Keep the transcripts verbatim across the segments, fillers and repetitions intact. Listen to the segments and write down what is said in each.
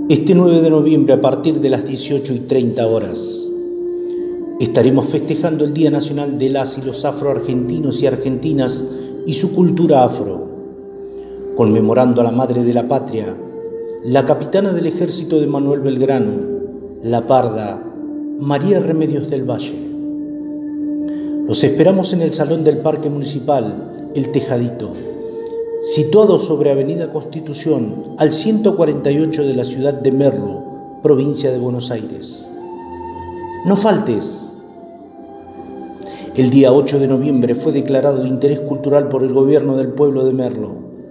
Este nueve de noviembre, a partir de las dieciocho y treinta horas, estaremos festejando el Día Nacional de las y los afroargentinos y argentinas y su cultura afro, conmemorando a la Madre de la Patria, la capitana del Ejército de Manuel Belgrano, la Parda, María Remedios del Valle. Los esperamos en el Salón del Parque Municipal, El Tejadito, situado sobre Avenida Constitución, al ciento cuarenta y ocho de la ciudad de Merlo, provincia de Buenos Aires. No faltes. El día ocho de noviembre fue declarado de interés cultural por el gobierno del pueblo de Merlo.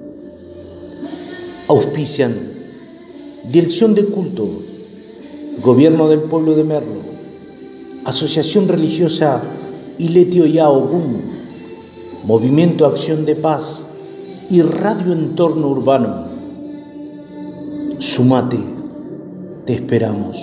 Auspician Dirección de Culto, Gobierno del Pueblo de Merlo, Asociación Religiosa Iletio Yaogún, Movimiento Acción de Paz y Radio Entorno Urbano. Sumate, te esperamos.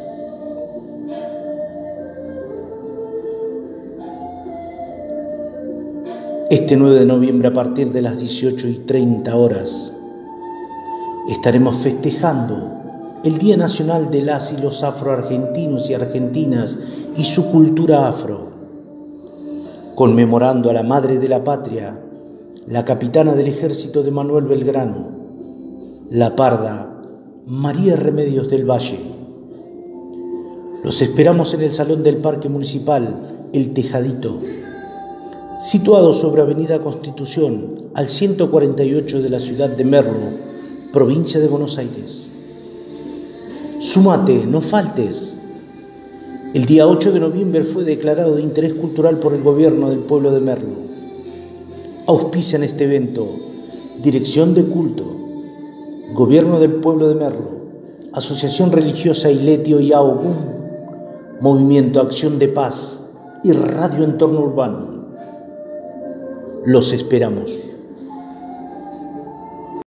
Este nueve de noviembre, a partir de las dieciocho y treinta horas, estaremos festejando el Día Nacional de las y los afroargentinos y argentinas y su cultura afro, conmemorando a la Madre de la Patria, la capitana del Ejército de Manuel Belgrano, la Parda, María Remedios del Valle. Los esperamos en el Salón del Parque Municipal, El Tejadito, situado sobre Avenida Constitución, al ciento cuarenta y ocho de la ciudad de Merlo, provincia de Buenos Aires. Súmate, no faltes. El día ocho de noviembre fue declarado de interés cultural por el gobierno del pueblo de Merlo. Auspician este evento Dirección de Culto, Gobierno del Pueblo de Merlo, Asociación Religiosa Iletio Yaogún, Movimiento Acción de Paz y Radio Entorno Urbano. Los esperamos.